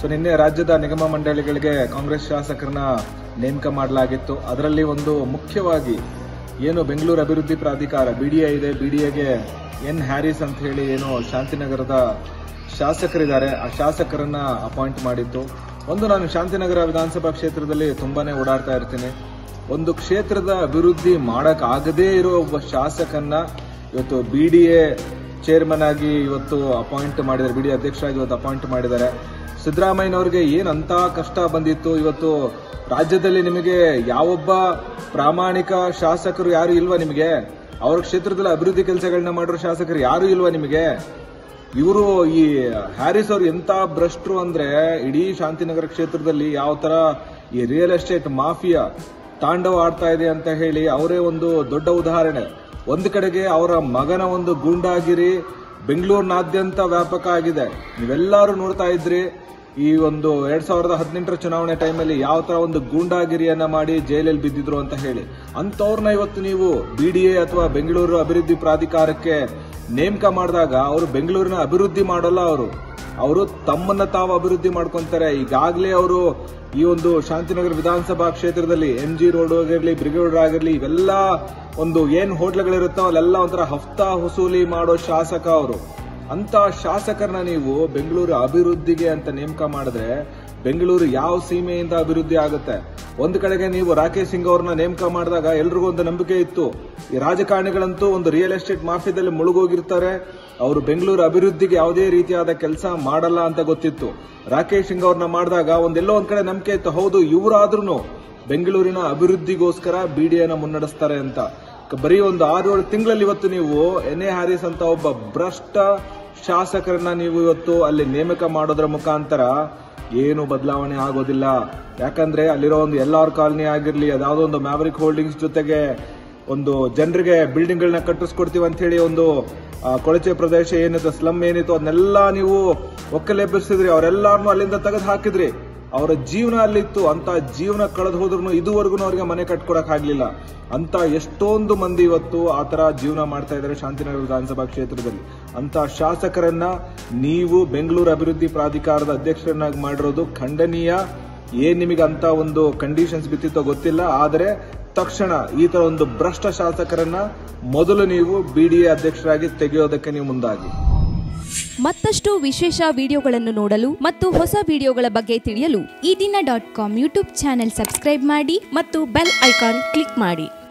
ನಿನ್ನೆ ರಾಜ್ಯದ ನಿಗಮ ಮಂಡಳಿಗಳಿಗೆ ಕಾಂಗ್ರೆಸ್ ಶಾಸಕರನ್ನ ನೇಮಕ ಮಾಡಲಾಗಿತ್ತು. ಅದರಲ್ಲಿ ಒಂದು ಮುಖ್ಯವಾಗಿ ಏನು ಬೆಂಗಳೂರು ಅಭಿವೃದ್ಧಿ ಪ್ರಾಧಿಕಾರ BDA ಇದೆ, BDAಗೆ ಎನ್ ಹ್ಯಾರಿಸ್ ಅಂತ ಹೇಳಿ ಏನು ಶಾಂತಿನಗರದ ಶಾಸಕರಿದ್ದಾರೆ, ಆ ಶಾಸಕರನ್ನ ಅಪಾಯಿಂಟ್ ಮಾಡಿತ್ತು. ನಾನು ಶಾಂತಿನಗರ ವಿಧಾನಸಭಾ ಕ್ಷೇತ್ರದಲ್ಲಿ ತುಂಬಾನೇ ಓಡಾಡ್ತಾ ಇರ್ತೀನಿ. ಒಂದು ಕ್ಷೇತ್ರದ ಅಭಿವೃದ್ಧಿ ಮಾಡಕ್ಕಾಗದೇ ಇರೋ ಒಬ್ಬ ಶಾಸಕನ್ನ ಇವತ್ತು BDA ಚೇರ್ಮನ್ ಆಗಿ ಇವತ್ತು ಅಪಾಯಿಂಟ್ ಮಾಡಿದ್ದಾರೆ, BDA ಅಧ್ಯಕ್ಷರಾಗಿ ಇವತ್ತು ಅಪಾಯಿಂಟ್ ಮಾಡಿದ್ದಾರೆ. ಸಿದ್ದರಾಮಯ್ಯನವ್ರಿಗೆ ಏನಂತ ಕಷ್ಟ ಬಂದಿತ್ತು, ಇವತ್ತು ರಾಜ್ಯದಲ್ಲಿ ನಿಮಗೆ ಯಾವೊಬ್ಬ ಪ್ರಾಮಾಣಿಕ ಶಾಸಕರು ಯಾರು ಇಲ್ವಾ? ನಿಮಗೆ ಅವ್ರ ಕ್ಷೇತ್ರದಲ್ಲಿ ಅಭಿವೃದ್ಧಿ ಕೆಲಸಗಳನ್ನ ಮಾಡಿರೋ ಶಾಸಕರು ಯಾರು ಇಲ್ವಾ ನಿಮಗೆ? ಇವರು ಈ ಹ್ಯಾರಿಸ್ ಅವರು ಎಂತ ಭ್ರಷ್ಟರು ಅಂದ್ರೆ ಇಡೀ ಶಾಂತಿನಗರ ಕ್ಷೇತ್ರದಲ್ಲಿ ಯಾವ ತರ ಈ ರಿಯಲ್ ಎಸ್ಟೇಟ್ ಮಾಫಿಯಾ ತಾಂಡವ ಆಡ್ತಾ ಇದೆ ಅಂತ ಹೇಳಿ ಅವರೇ ಒಂದು ದೊಡ್ಡ ಉದಾಹರಣೆ. ಒಂದು ಕಡೆಗೆ ಅವರ ಮಗನ ಒಂದು ಗೂಂಡಾಗಿರಿ ಬೆಂಗಳೂರಿನಾದ್ಯಂತ ವ್ಯಾಪಕ ಆಗಿದೆ. ನೀವೆಲ್ಲರೂ ನೋಡ್ತಾ ಇದ್ರಿ ಈ ಒಂದು 2018 ಚುನಾವಣೆ ಟೈಮಲ್ಲಿ ಯಾವ ತರ ಒಂದು ಗೂಂಡಾಗಿರಿಯನ್ನ ಮಾಡಿ ಜೈಲಲ್ಲಿ ಬಿದ್ದಿದ್ರು ಅಂತ ಹೇಳಿ. ಅಂತವ್ರನ್ನ ಇವತ್ತು ನೀವು BDA ಅಥವಾ ಬೆಂಗಳೂರು ಅಭಿವೃದ್ಧಿ ಪ್ರಾಧಿಕಾರಕ್ಕೆ ನೇಮಕ ಮಾಡಿದಾಗ ಅವರು ಬೆಂಗಳೂರಿನ ಅಭಿವೃದ್ಧಿ ಮಾಡೋಲ್ಲ, ಅವರು ತಮ್ಮನ್ನ ತಾವು ಅಭಿವೃದ್ಧಿ ಮಾಡ್ಕೊಂತಾರೆ. ಈಗಾಗಲೇ ಅವರು ಈ ಒಂದು ಶಾಂತಿನಗರ ವಿಧಾನಸಭಾ ಕ್ಷೇತ್ರದಲ್ಲಿ MG ರೋಡ್ ಆಗಿರ್ಲಿ, ಬ್ರಿಗೇಡ್ ಆಗಿರ್ಲಿ, ಇವೆಲ್ಲ ಒಂದು ಏನ್ ಹೋಟ್ಲುಗಳಿರುತ್ತೋ ಅಲ್ಲೆಲ್ಲ ಒಂಥರ ಹಫ್ತಾ ವಸೂಲಿ ಮಾಡೋ ಶಾಸಕ ಅವರು. ಅಂತ ಶಾಸಕರನ್ನ ನೀವು ಬೆಂಗಳೂರು ಅಭಿವೃದ್ಧಿಗೆ ಅಂತ ನೇಮಕ ಮಾಡಿದ್ರೆ ಬೆಂಗಳೂರು ಯಾವ ಸೀಮೆಯಿಂದ ಅಭಿವೃದ್ಧಿ ಆಗುತ್ತೆ? ಒಂದು ಕಡೆಗೆ ನೀವು ರಾಕೇಶ್ ಸಿಂಗ್ ಅವ್ರನ್ನ ನೇಮಕ ಮಾಡಿದಾಗ ಎಲ್ರಿಗೂ ಒಂದು ನಂಬಿಕೆ ಇತ್ತು, ಈ ರಾಜಕಾರಣಿಗಳಂತೂ ಒಂದು ರಿಯಲ್ ಎಸ್ಟೇಟ್ ಮಾಫಿಯಾದಲ್ಲಿ ಮುಳುಗೋಗಿರ್ತಾರೆ, ಅವರು ಬೆಂಗಳೂರು ಅಭಿವೃದ್ಧಿಗೆ ಯಾವುದೇ ರೀತಿಯಾದ ಕೆಲಸ ಮಾಡಲ್ಲ ಅಂತ ಗೊತ್ತಿತ್ತು. ರಾಕೇಶ್ ಸಿಂಗ್ ಅವ್ರನ್ನ ಮಾಡಿದಾಗ ಒಂದೆಲ್ಲೋ ಒಂದ್ ಕಡೆ ನಂಬಿಕೆ ಇತ್ತು, ಹೌದು ಇವರಾದ್ರೂ ಬೆಂಗಳೂರಿನ ಅಭಿವೃದ್ಧಿಗೋಸ್ಕರ BDAನ ಮುನ್ನಡೆಸ್ತಾರೆ ಅಂತ. ಬರೀ ಒಂದು 6-7 ತಿಂಗಳಲ್ಲಿ ಇವತ್ತು ನೀವು ಎನ್ ಹ್ಯಾರಿಸ್ ಅಂತ ಒಬ್ಬ ಭ್ರಷ್ಟ ಶಾಸಕರನ್ನ ನೀವು ಇವತ್ತು ಅಲ್ಲಿ ನೇಮಕ ಮಾಡೋದ್ರ ಮುಖಾಂತರ ಏನು ಬದಲಾವಣೆ ಆಗೋದಿಲ್ಲ. ಯಾಕಂದ್ರೆ ಅಲ್ಲಿರೋ ಒಂದು LR ಕಾಲನಿ ಆಗಿರ್ಲಿ, ಅದಾವುದೋ ಒಂದು ಮ್ಯಾವರಿಕ್ ಹೋಲ್ಡಿಂಗ್ಸ್ ಜೊತೆಗೆ ಒಂದು ಜನರಿಗೆ ಬಿಲ್ಡಿಂಗ್ ಗಳನ್ನ ಕಟ್ಟಿಸ್ಕೊಡ್ತೀವಿ ಅಂತ ಹೇಳಿ ಒಂದು ಕೊಳಚೆ ಪ್ರದೇಶ ಏನಿತ್ತು, ಸ್ಲಮ್ ಏನಿತ್ತು, ಅದನ್ನೆಲ್ಲ ನೀವು ಒಕ್ಕಲೆಬ್ಬಿಸಿದ್ರಿ, ಅವರೆಲ್ಲಾರನು ಅಲ್ಲಿಂದ ತೆಗೆದು ಹಾಕಿದ್ರಿ. ಅವರ ಜೀವನ ಅಲ್ಲಿತ್ತು, ಅಂತ ಜೀವನ ಕಳೆದು ಹೋದ್ರು ಇದುವರೆಗೂ ಅವರಿಗೆ ಮನೆ ಕಟ್ಕೊಡಕ್ ಆಗ್ಲಿಲ್ಲ. ಅಂತ ಎಷ್ಟೊಂದು ಮಂದಿ ಇವತ್ತು ಆತರ ಜೀವನ ಮಾಡ್ತಾ ಇದ್ದಾರೆ ಶಾಂತಿನಗರ ವಿಧಾನಸಭಾ ಕ್ಷೇತ್ರದಲ್ಲಿ. ಅಂತ ಶಾಸಕರನ್ನ ನೀವು ಬೆಂಗಳೂರು ಅಭಿವೃದ್ಧಿ ಪ್ರಾಧಿಕಾರದ ಅಧ್ಯಕ್ಷರನ್ನಾಗಿ ಮಾಡಿರೋದು ಖಂಡನೀಯ. ಏನ್ ನಿಮಗೆ ಅಂತ ಒಂದು ಕಂಡೀಷನ್ಸ್ ಬಿತ್ತಿತ್ತೋ ಗೊತ್ತಿಲ್ಲ, ಆದರೆ ತಕ್ಷಣ ಈ ತರ ಒಂದು ಭ್ರಷ್ಟ ಶಾಸಕರನ್ನ ಮೊದಲು ನೀವು BDA ಅಧ್ಯಕ್ಷರಾಗಿ ತೆಗೆಯೋದಕ್ಕೆ ನೀವು ಮುಂದಾಗಿ. ಮತ್ತಷ್ಟು ವಿಶೇಷ ವಿಡಿಯೋಗಳನ್ನು ನೋಡಲು ಮತ್ತು ಹೊಸ ವಿಡಿಯೋಗಳ ಬಗ್ಗೆ ತಿಳಿಯಲು ಈ ದಿನ .com ಯೂಟ್ಯೂಬ್ ಚಾನೆಲ್ ಸಬ್ಸ್ಕ್ರೈಬ್ ಮಾಡಿ ಮತ್ತು ಬೆಲ್ ಐಕಾನ್ ಕ್ಲಿಕ್ ಮಾಡಿ.